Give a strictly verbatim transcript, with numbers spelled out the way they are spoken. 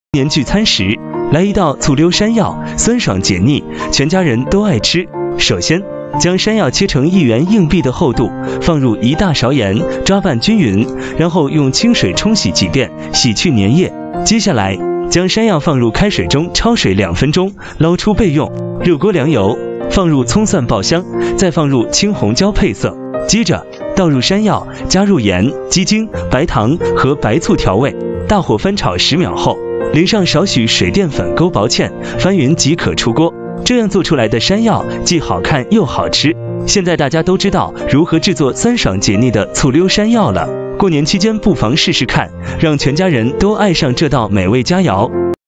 年聚餐时，来一道醋溜山药，酸爽解腻，全家人都爱吃。首先，将山药切成一元硬币的厚度，放入一大勺盐，抓拌均匀，然后用清水冲洗几遍，洗去粘液。接下来，将山药放入开水中焯水两分钟，捞出备用。热锅凉油，放入葱蒜爆香，再放入青红椒配色。接着倒入山药，加入盐、鸡精、白糖和白醋调味，大火翻炒十秒后，淋上少许水淀粉勾薄芡，翻匀即可出锅。这样做出来的山药既好看又好吃。现在大家都知道如何制作酸爽解腻的醋溜山药了，过年期间不妨试试看，让全家人都爱上这道美味佳肴。